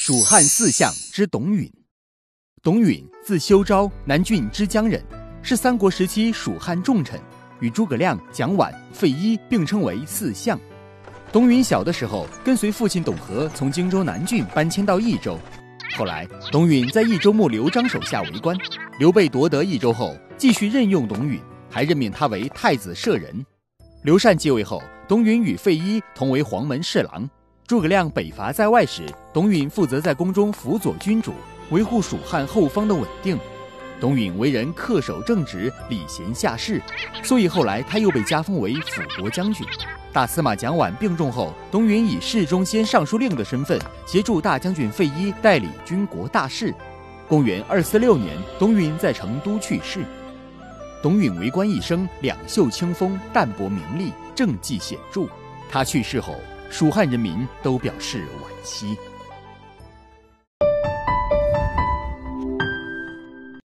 蜀汉四相之董允。董允字修昭，南郡之江人，是三国时期蜀汉重臣，与诸葛亮、蒋琬、费祎并称为四相。董允小的时候跟随父亲董和从荆州南郡搬迁到益州，后来董允在益州牧刘璋手下为官，刘备夺得益州后继续任用董允，还任命他为太子舍人。刘禅继位后，董允与费祎同为黄门侍郎。诸葛亮北伐在外时，董允负责在宫中辅佐君主，维护蜀汉后方的稳定。董允为人恪守正直，礼贤下士，所以后来他又被加封为辅国将军。大司马蒋琬病重后，董允以侍中兼尚书令的身份协助大将军费祎代理军国大事。公元246年，董允在成都去世。董允为官一生，两袖清风，淡泊名利，政绩显著。他去世后，蜀汉人民都表示惋惜。